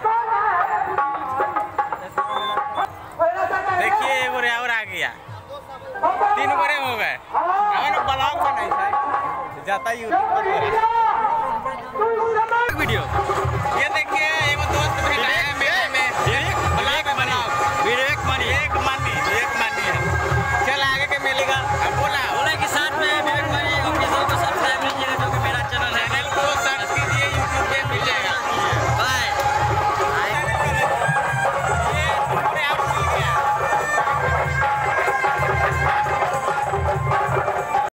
देखिए एगो और आ गया, 3 बड़े हो गए। हमें ब्लॉग बनाई जाता यूट्यूब पर वीडियो।